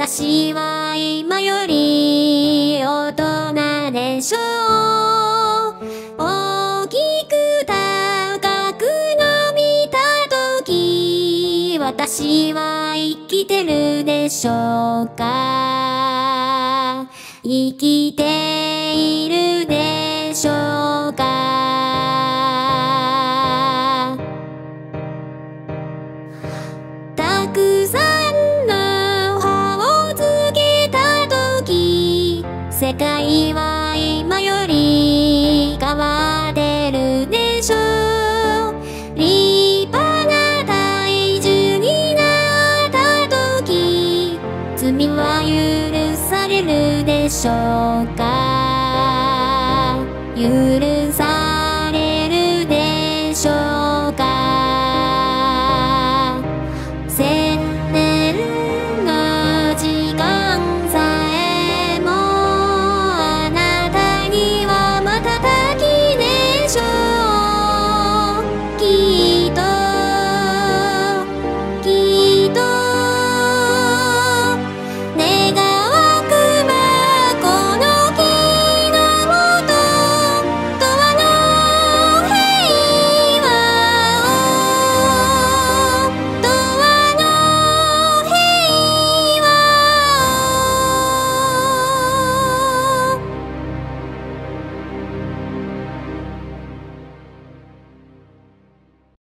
私は今より大人でしょう。大きく高く伸びた時、私は生きてるでしょうか。生きているでしょうか。たくさんの葉をつけた時、世界は今より変わってるでしょう。立派な大樹になった時、罪は許されるでしょうか。許